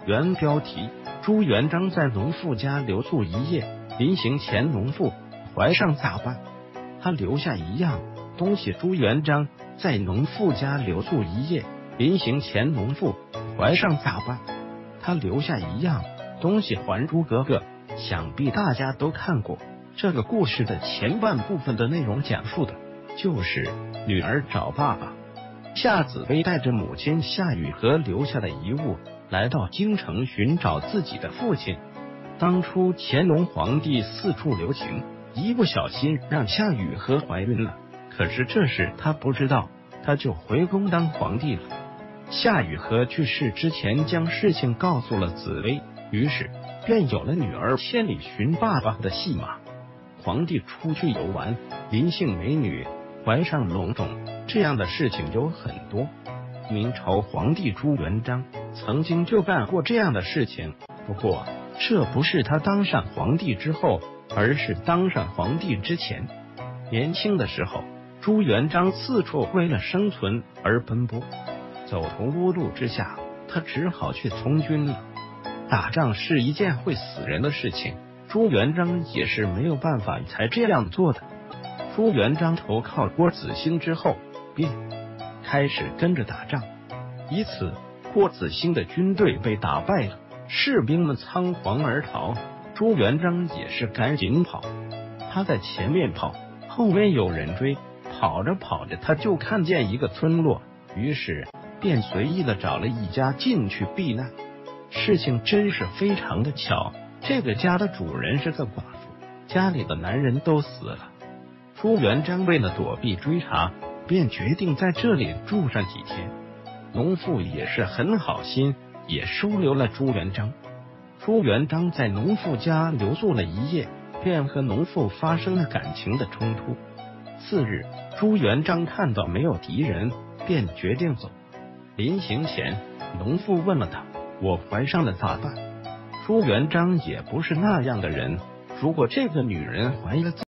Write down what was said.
原标题：朱元璋在农妇家留宿一夜，临行前农妇怀上咋办？他留下一样东西。朱元璋在农妇家留宿一夜，临行前农妇怀上咋办？他留下一样东西。《还珠格格》想必大家都看过，这个故事的前半部分的内容讲述的就是女儿找爸爸。夏紫薇带着母亲夏雨荷留下的遗物来到京城寻找自己的父亲。当初乾隆皇帝四处留情，一不小心让夏雨荷怀孕了，可是这事他不知道，他就回宫当皇帝了。夏雨荷去世之前将事情告诉了紫薇，于是便有了女儿千里寻爸爸的戏码。皇帝出去游玩，临幸美女怀上龙种，这样的事情有很多。明朝皇帝朱元璋曾经就干过这样的事情，不过这不是他当上皇帝之后，而是当上皇帝之前。年轻的时候，朱元璋四处为了生存而奔波，走投无路之下，他只好去从军了。打仗是一件会死人的事情，朱元璋也是没有办法才这样做的。朱元璋投靠郭子兴之后，便开始跟着打仗。一次，郭子兴的军队被打败了，士兵们仓皇而逃，朱元璋也是赶紧跑。他在前面跑，后面有人追，跑着跑着他就看见一个村落，于是便随意的找了一家进去避难。事情真是非常的巧，这个家的主人是个寡妇，家里的男人都死了。朱元璋为了躲避追查，便决定在这里住上几天。农妇也是很好心，也收留了朱元璋。朱元璋在农妇家留宿了一夜，便和农妇发生了感情的冲突。次日，朱元璋看到没有敌人，便决定走。临行前，农妇问了他：“我怀上了咋办？”朱元璋也不是那样的人，如果这个女人怀了